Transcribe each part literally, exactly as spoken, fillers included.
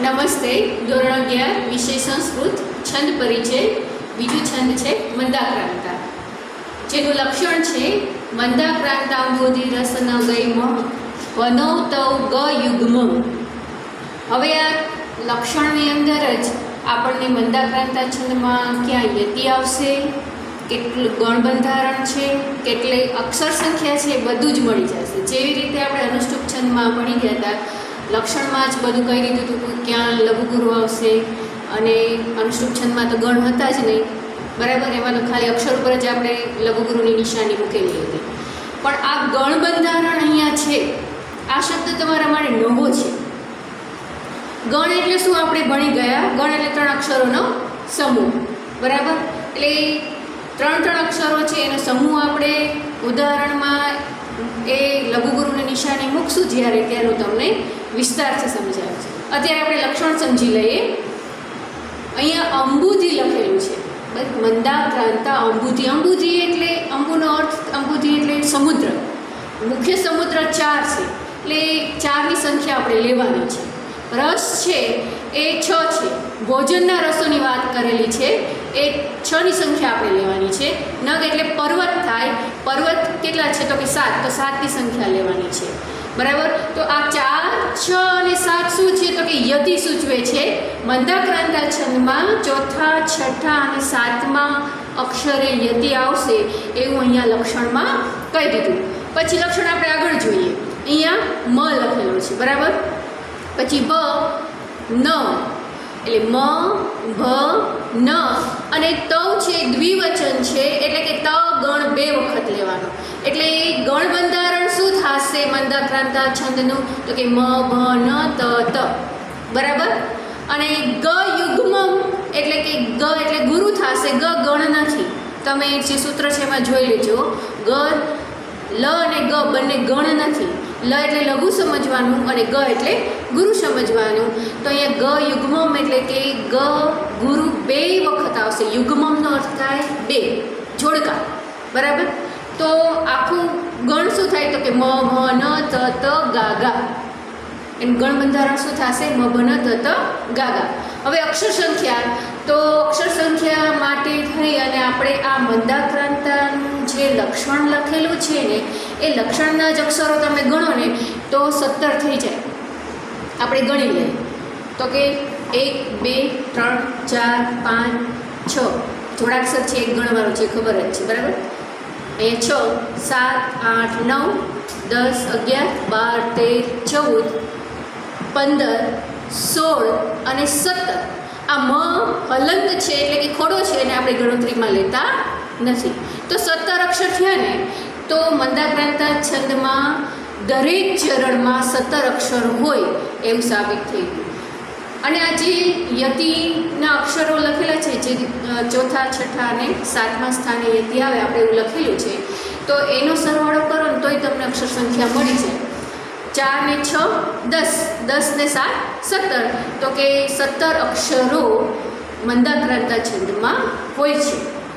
નમસ્તે. ધોરણ અગિયાર વિષય સંસ્કૃત, છંદ પરિચય. બીજું છંદ છે મંદાક્રાંતા, જેનું લક્ષણ છે મંદાક્રાંતાંબોધિ રસ ન ગઈ મ વનૌતૌ ગ યુગ્મ. હવે આ લક્ષણની અંદર જ આપણને મંદાક્રાંતા છંદમાં ક્યાં યતિ આવશે, કેટલું ગણ બંધારણ છે, કેટલી અક્ષર સંખ્યા છે, બધું જ મળી જશે. જેવી રીતે આપણે અનુષ્ટુપ છંદમાં ભણી ગયા હતા, લક્ષણમાં જ બધું કહી દીધું હતું ક્યાં લઘુગુરુ આવશે, અને અનુષ્ટુપ છંદમાં તો ગણ હતા જ નહીં, બરાબર. એમાં તો ખાલી અક્ષર ઉપર જ આપણે લઘુગુરુની નિશાની મૂકેલી હતી. પણ આ ગણ બંધારણ અહીંયા છે, આ શબ્દ તમારા માટે નવો છે. ગણ એટલે શું આપણે ભણી ગયા, ગણ એટલે ત્રણ અક્ષરોનો સમૂહ, બરાબર. એટલે ત્રણ ત્રણ અક્ષરો છે એનો સમૂહ આપણે ઉદાહરણમાં એ લઘુગુરુની નિશાની મૂકશું જ્યારે, ત્યારનું તમને વિસ્તારથી સમજાવશે. અત્યારે આપણે લક્ષણ સમજી લઈએ. અહીંયા અંબુધિ લખેલું છે, બસ મંદાક્રાંતા અંબુધિ. અંબુધિ એટલે અંબુનો અર્થ, અંબુધિ એટલે સમુદ્ર. મુખ્ય સમુદ્ર ચાર છે, એટલે ચારની સંખ્યા આપણે લેવાની છે. રસ છે એ છ છે, ભોજનના રસોની વાત કરેલી છે, એ છની સંખ્યા આપણે લેવાની છે. નગ એટલે પર્વત થાય, પર્વત કેટલા છે તો કે સાત, તો સાતની સંખ્યા લેવાની છે, બરાબર. તો આ ચાર, છ અને સાત શું છે તો કે યતિ સૂચવે છે. મંદાક્રાંતા છંદમાં ચોથા, છઠ્ઠા અને સાતમા અક્ષરે યતિ આવશે એવું અહીંયા લક્ષણમાં કહી દીધું. પછી લક્ષણ આપણે આગળ જોઈએ. અહીંયા મ લખેલો છે, બરાબર. પછી બ ન એટલે મ ભ ન અને તવ છે દ્વિવચન છે, એટલે કે ત ગણ બે વખત લેવાનો. એટલે ગણ બંધારણ શું થશે મંદાક્રાંતા છંદનું તો કે મ ભ ન ત ત, બરાબર. અને ગ યુગ્મમ એટલે કે ગ એટલે ગુરુ થશે, ગ ગણ નથી. તમે જે સૂત્ર છે એમાં જોઈ લેજો. ગ લ અને ગ બંને ગણ નથી. લ એટલે લઘુ સમજવાનું અને ગ એટલે ગુરુ સમજવાનું. તો અહીંયા ગ યુગ્મમ એટલે કે ગ ગુરુ બે વખત આવશે. યુગ્મમનો અર્થ થાય બે, જોડકા, બરાબર. તો આખું ગણ શું થાય તો કે મ ભ ન ત ત ગા ગા. એનું ગણ બંધારણ શું થશે? મ ભ ન ત ત ગા ગા. હવે અક્ષર સંખ્યા, તો અક્ષર સંખ્યા માટે થઈ અને આપણે આ મંદાક્રાંતાનું જે લક્ષણ લખેલું છે ને, એ લક્ષણના જ અક્ષરો તમે ગણો ને તો સત્તર થઈ જાય. આપણે ગણી લઈએ તો કે એક, બે, ત્રણ, ચાર, પાંચ, છ. જોડાક્ષર છે એક ગણવાનું છે, ખબર જ છે, બરાબર. અહીંયા છ, સાત, આઠ, નવ, દસ, અગિયાર, બાર, તેર, ચૌદ, પંદર, સોળ અને સત્તર. આ મ હલંત છે એટલે કે ખોડો છે, એને આપણે ગણતરીમાં લેતા નથી. તો સત્તર અક્ષર થયા ને, તો મંદાક્રાંતા છંદમાં દરેક ચરણમાં સત્તર અક્ષર હોય એવું સાબિત થઈ ગયું. અને આ જે યતિના અક્ષરો લખેલા છે, જે ચોથા, છઠ્ઠા અને સાતમા સ્થાને યતિ આવે, આપણે એવું લખેલું છે, તો એનો સરવાળો કરો ને તોય તમને અક્ષર સંખ્યા મળી જાય. ચાર ને છ દસ, દસ ને સાત સત્તર, તો કે સત્તર અક્ષરો મંદાક્રાંતા છંદમાં હોય છે.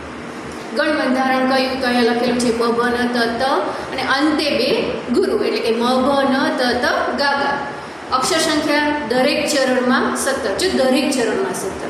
ગણ બંધારણ કયું તો અહીંયા લખેલું છે મ ભ ન ત ત અને અંતે બે ગુરુ, એટલે કે મ ભ ન ત ત ગા ગા. અક્ષર સંખ્યા દરેક ચરણમાં સત્તર, જો દરેક ચરણમાં સત્તર,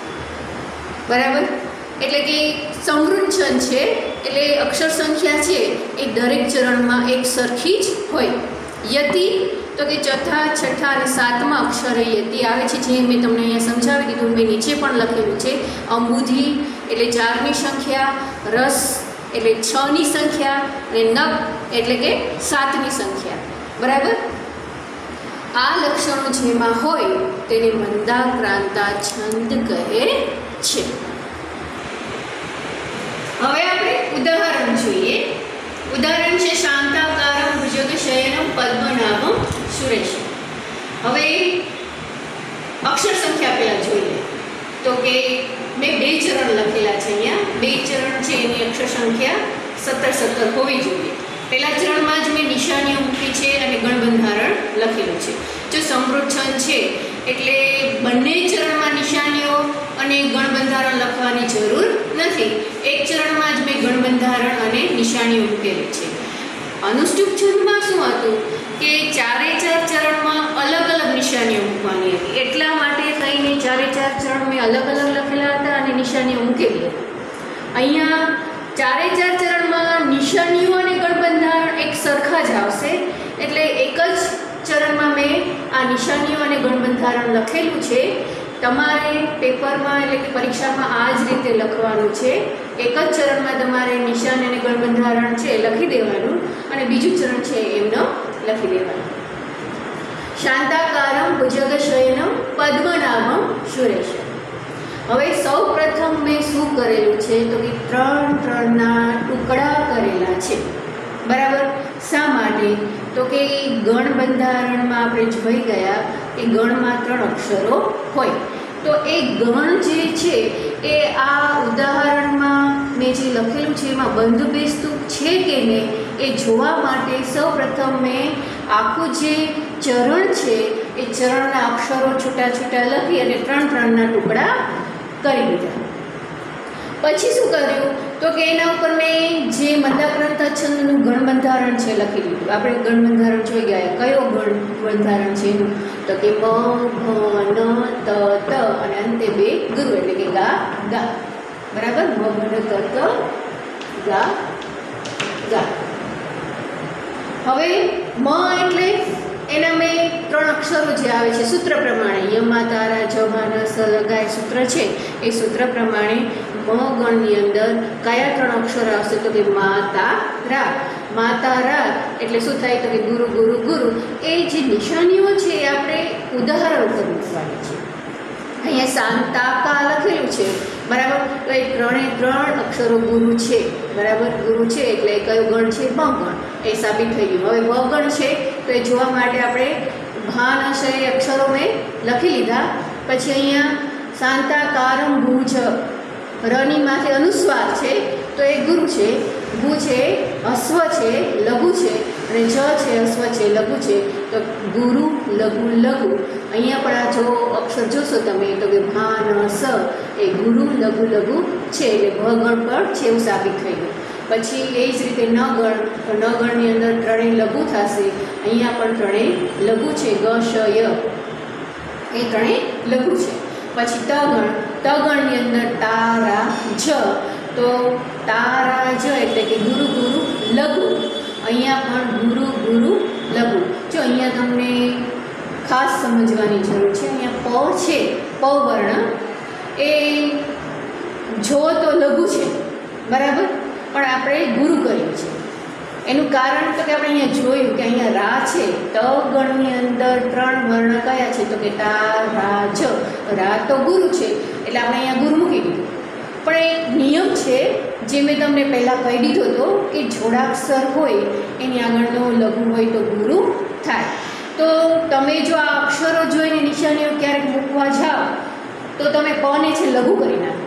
બરાબર. એટલે કે સમૃદ્ધ છંદ છે, એટલે અક્ષર સંખ્યા છે એ દરેક ચરણમાં એક સરખી જ હોય. યતિ તો કે ચોથા, છઠ્ઠા અને સાતમા અક્ષરે યતિ આવે છે, જે મેં તમને અહીંયા સમજાવી દીધું. મેં નીચે પણ લખેલું છે. અંબુધિ એટલે ચારની સંખ્યા, રસ એટલે છની સંખ્યા અને નગ એટલે કે સાતની સંખ્યા, બરાબર. આ લક્ષણો જેમાં હોય તેને મંદાક્રાંતા છંદ કહે છે. હવે આપણે ઉદાહરણ જોઈએ. ઉદાહરણ છે શાંતાકારમ ભુજગ શયનમ પદ્મનાભમ સુરેશ. હવે અક્ષર સંખ્યા પહેલાં જોઈએ તો કે મેં બે ચરણ લખેલા છે અહીંયા. બે ચરણ છે એની અક્ષર સંખ્યા સત્તર સત્તર હોવી જોઈએ. પહેલા ચરણમાં જ મેં નિશાનીઓ મૂકી છે અને ગણ બંધારણ લખેલું છે. જો સમૃદ્ધ છંદ છે એટલે બંને ચરણમાં નિશાનીઓ અને ગણ બંધારણ લખવાની જરૂર નથી. એક ચરણમાં જ મેં ગણ બંધારણ અને નિશાનીઓ મૂકેલી છે. અનુષ્ટુપ છંદમાં શું હતું કે ચારે ચાર ચરણમાં અલગ અલગ નિશાનીઓ મૂકવાની હતી. એટલા માટે થઈને ચારે ચાર ચરણ મેં અલગ અલગ લખેલા હતા અને નિશાનીઓ મૂકેલી હતી. અહીંયા ચારે ચાર ચરણમાં નિશાનીઓ અને ગણબંધારણ એક સરખા જ આવશે, એટલે એક જ ચરણમાં મેં આ નિશાનીઓ અને ગણબંધારણ લખેલું છે. તમારે પેપરમાં એટલે કે પરીક્ષામાં આ જ રીતે લખવાનું છે. એક જ ચરણમાં તમારે નિશાન અને ગણબંધારણ છે લખી દેવાનું અને બીજું ચરણ છે એમનો લખી દેવાનું. શાંતાકારમ ભુજગશયનમ પદ્મનાભમ સુરેશમ. હવે સૌ પ્રથમ મેં શું કરેલું છે તો કે ત્રણ ત્રણના ટુકડા કરેલા છે. બરાબર. શા માટે તો કે ગણ બંધારણમાં આપણે જોઈ ગયા કે ગણમાં ત્રણ અક્ષરો હોય, તો એ ગણ જે છે એ આ ઉદાહરણમાં મેં જે લખેલું છે એમાં બંધ બેસતું છે કે નહીં એ જોવા માટે સૌ પ્રથમ મેં આખું જે ચરણ છે એ ચરણના અક્ષરો છૂટા છૂટા લખી અને ત્રણ ત્રણના ટુકડા કરી દીધા. પછી શું કર્યું તો કે એના ઉપર મેં જે મંદાક્રાંતા છંદનું ગણબંધારણ છે લખી દીધું. આપણે ગણબંધારણ જોઈ ગયા. કયો ગણબંધારણ છે એનું તો કે મ ભ ન ત ત અને અંતે બે ગુરુ એટલે કે ગા ગા. બરાબર. મ ભ ન ત ત ગા ગા. હવે મ એટલે એના મેં ત્રણ અક્ષરો જે આવે છે સૂત્ર પ્રમાણે યમા તારા જમા ન સ ગાય સૂત્ર છે એ સૂત્ર પ્રમાણે મ ગણની અંદર કયા ત્રણ અક્ષરો આવશે તો કે માતા રા. માતા રા એટલે શું થાય તો કે ગુરુ ગુરુ ગુરુ. એ જે નિશાનીઓ છે એ આપણે ઉદાહરણ ઉપર મૂકવાની છે. અહીંયા શાંતાકા લખેલું છે. બરાબર. તો એ ત્રણે ત્રણ અક્ષરો ગુરુ છે. બરાબર. ગુરુ છે એટલે કયો ગણ છે બ ગણ એ સાબિત થઈ ગયું. હવે બ ગણ છે તો એ જોવા માટે આપણે ભાન હશે એ અક્ષરો મેં લખી લીધા. પછી અહીંયા શાંતાકારમ ભુજ રની માથે અનુસ્વાર છે તો એ ગુરુ છે. ભુ છે અશ્વ છે લઘુ છે અને જ છે અશ્વ છે લઘુ છે તો ગુરુ લઘુ લઘુ. અહીંયા પણ આ જો અક્ષર જોશો તમે તો કે ભાન સ એ ગુરુ લઘુ લઘુ છે એટલે ભગણ પણ છે એવું સાબિત થઈ ગયું. પછી એ જ રીતે ન ગણ તો ન ગણની અંદર ત્રણેય લઘુ થશે. અહીંયા પણ ત્રણેય લઘુ છે ગ શ ય એ ત્રણેય લઘુ છે. પછી તગણ તગણની અંદર તારા જ તો તારા જ એટલે કે ગુરુ ગુરુ લઘુ. અહીંયા પણ ગુરુ ગુરુ લઘુ. જો અહીંયા તમને ખાસ સમજવાની જરૂર છે. અહીંયા પ છે પ વર્ણ એ જો તો લઘુ છે. બરાબર. પણ આપણે ગુરુ કર્યું છે. એનું કારણ તો કે આપણે અહીંયા જોયું કે અહીંયા રા છે. ત ગણની અંદર ત્રણ વર્ણ કયા છે તો કે તા રા જ. રા તો ગુરુ છે એટલે આપણે અહીંયા ગુરુ મૂકી દીધું. પણ એક નિયમ છે જે મેં તમને પહેલાં કહી દીધો હતો કે જોડાક્ષર હોય એની આગળનો લઘુ હોય તો ગુરુ થાય. તો તમે જો આ અક્ષરો જોઈને નિશાનીઓ ક્યારેક મૂકવા જાઓ તો તમે પ ને છે લઘુ કરી નાખો.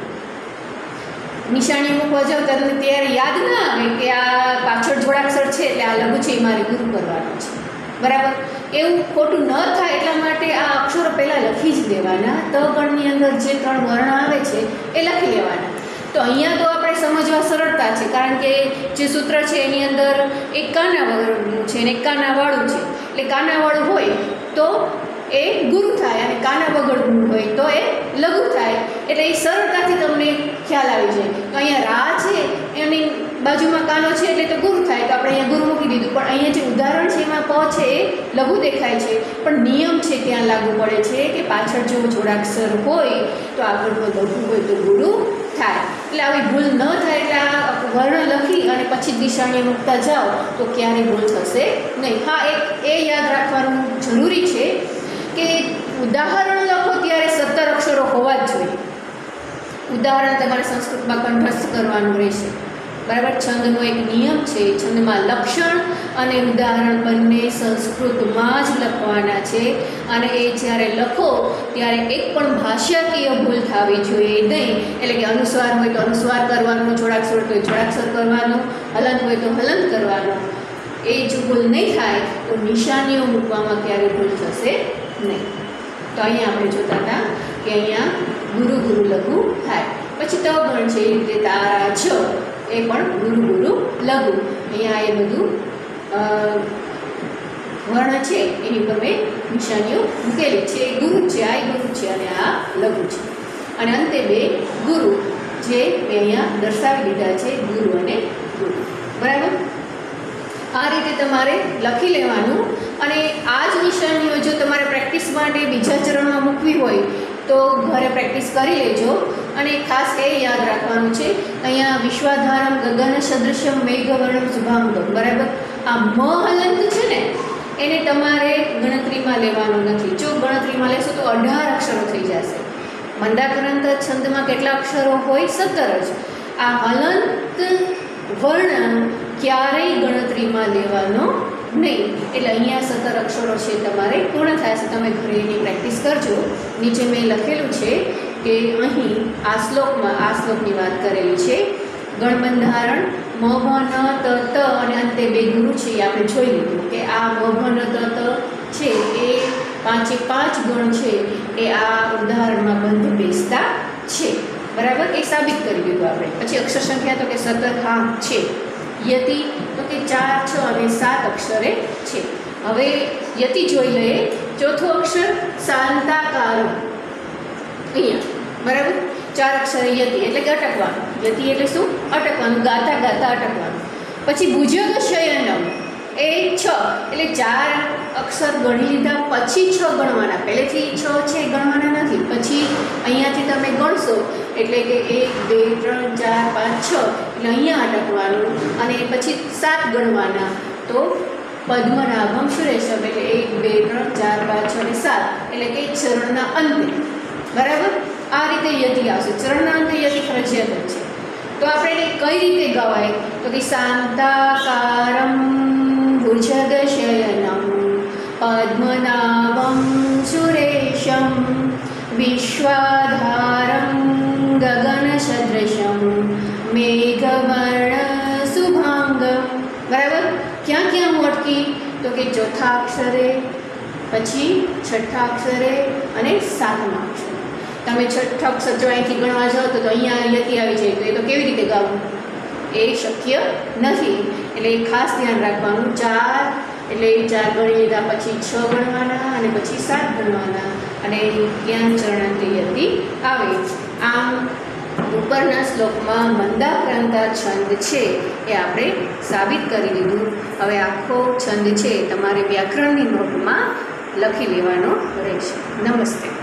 નિશાની મૂકવા જાઓ તમને ત્યારે યાદ ના આવે કે આ પાછળ જોડાક્ષર છે એટલે આ લઘુ છે એ મારે ગુરુ કરવાનું છે. બરાબર. એવું ખોટું ન થાય એટલા માટે આ અક્ષરો પહેલાં લખી જ દેવાના. ત ગણની અંદર જે ત્રણ વર્ણ આવે છે એ લખી લેવાના. તો અહીંયા તો આપણે સમજવા સરળતા છે કારણ કે જે સૂત્ર છે એની અંદર એક કાના વગરનું છે અને એક કાનાવાળું છે. એટલે કાનાવાળું હોય તો એ ગુરુ થાય અને કાના વગરનું હોય તો એ લઘુ થાય. એટલે એ સરળતાથી તમને ખ્યાલ આવી જાય. તો અહીંયા રા છે એની બાજુમાં કાનો છે એટલે તો ગુરુ થાય તો આપણે અહીંયા ગુરુ મૂકી દીધું. પણ અહીંયા જે ઉદાહરણ છે એમાં પ છે એ લઘુ દેખાય છે પણ નિયમ છે ત્યાં લાગુ પડે છે કે પાછળ જો જોડાક્ષર હોય તો આગળનો લઘુ હોય તો ગુરુ થાય. એટલે આવી ભૂલ ન થાય એટલે આ વર્ણ લખી અને પછી નિશાનીઓ મૂકતા જાઓ તો ક્યારેય ભૂલ થશે નહીં. હા, એક એ યાદ રાખવાનું જરૂરી છે કે ઉદાહરણ લખો ત્યારે સત્તર અક્ષરો હોવા જ જોઈએ. ઉદાહરણ તમારે સંસ્કૃતમાં કંઠસ્થ કરવાનું રહેશે. બરાબર. છંદનો એક નિયમ છે. છંદમાં લક્ષણ અને ઉદાહરણ બંને સંસ્કૃતમાં જ લખવાના છે અને એ જ્યારે લખો ત્યારે એક પણ ભાષાકીય ભૂલ થવી જોઈએ નહીં. એટલે કે અનુસ્વાર હોય તો અનુસ્વાર કરવાનો, જોડાક્ષર હોય તો જોડાક્ષર કરવાનો, હલંત હોય તો હલંત કરવાનો. એ જો ભૂલ નહીં થાય તો નિશાનીઓ મૂકવામાં ક્યારેય ભૂલ થશે નહીં. તો અહીંયા આપણે જોતા હતા કે અહીંયા ગુરુ ગુરુ લઘુ થાય. પછી ત ગણ છે એ રીતે તારા છ એ પણ ગુરુ ગુરુ લઘુ. અહીંયા એ બધું વર્ણ છે એની ઉપર મેં નિશાનીઓ મૂકેલી છે. ગુરુ છે, આ ગુરુ છે અને આ લઘુ છે. અને અંતે બે ગુરુ જે મેં અહીંયા દર્શાવી દીધા છે, ગુરુ અને ગુરુ. બરાબર. આ રીતે તમારે લખી લેવાનું. અને આ જ નિશાનીઓ જો તમારે પ્રેક્ટિસ માટે બીજા ચરણમાં મૂકવી હોય તો ઘરે પ્રેક્ટિસ કરી લેજો. અને ખાસ એ યાદ રાખવાનું છે, અહીંયા વિશ્વાધારમ ગગન સદૃશ્યમ મેઘવર્ણમ શુભાંગમ. બરાબર. આ મ હલંત છે ને એને તમારે ગણતરીમાં લેવાનું નથી. જો ગણતરીમાં લેશો તો અઢાર અક્ષરો થઈ જશે. મંદાક્રાંત છંદમાં કેટલા અક્ષરો હોય? સત્તર જ. આ હલંત વર્ણ ક્યારેય ગણતરીમાં લેવાનો નહીં. એટલે અહીંયા સત્તર અક્ષરો છે તમારે પૂર્ણ થશે. તમે ઘરે એની પ્રેક્ટિસ કરજો. નીચે મેં લખેલું છે કે અહીં આ શ્લોકમાં આ શ્લોકની વાત કરેલી છે. ગણબંધારણ મ ભ ન ત ત અને અંતે બે ગુરુ છે એ આપણે જોઈ લીધું કે આ મ ભ ન ત ત છે એ પાંચે પાંચ ગણ છે એ આ ઉદાહરણમાં બંધ બેસતા છે. બરાબર. એ સાબિત કરી દીધું આપણે. પછી અક્ષર સંખ્યા તો કે સત્તર હા છે. યતિ તો કે ચાર, છ અને સાત અક્ષરે છે. હવે યતિ જોઈ લઈએ. ચોથો અક્ષર શાંતાકારો અહીંયા. બરાબર. ચાર અક્ષરે યતિ એટલે કે અટકવાનું. યતિ એટલે શું? અટકવાનું, ગાતા ગાતા અટકવાનું. પછી ભુજગ શયનમ એ છ એટલે ચાર અક્ષર ગણી લીધા પછી છ ગણવાના. પહેલેથી છ છે ગણવાના નથી. પછી અહીંયાથી તમે ગણશો એટલે કે એક બે ત્રણ ચાર પાંચ છ એટલે અહીંયા અટકવાનું. અને પછી સાત ગણવાના. તો પદ્મનાભમ સુરેશમ એટલે એક બે ત્રણ ચાર પાંચ છ અને સાત એટલે કે ચરણના અંતે. બરાબર. આ રીતે યતિ આવશે. ચરણના અંતે યતિ ફરજિયાત છે. તો આપણે એને કઈ રીતે ગવાય? તો કે શાંતાકારમ ભુજગશયનમ પદ્મનાભમ સુરેશમ વિશ્વાધારમ ગગનસદૃશમ મેઘવર્ણ શુભાંગમ. બરાબર. ક્યાં ક્યાં હું અટકી? તો કે ચોથા અક્ષરે, પછી છઠ્ઠા અક્ષરે અને સાતમા અક્ષરે. તમે છઠ્ઠા અક્ષર જો અહીંથી ગણવા જાઓ તો અહીંયા યતિ આવી જાય તો એ તો કેવી રીતે ગાવું? એ શક્ય નથી. એટલે ખાસ ધ્યાન રાખવાનું. ચાર એટલે ચાર ગણી લીધા પછી છ ગણવાના અને પછી સાત ગણવાના અને ત્યાં ચરણાંતે યતિ આવે. આમ ઉપરના શ્લોકમાં મંદાક્રાંતા છંદ છે એ આપણે સાબિત કરી દીધું. હવે આખો છંદ છે તમારે વ્યાકરણની નોટમાં લખી લેવાનો રહેશે. નમસ્તે.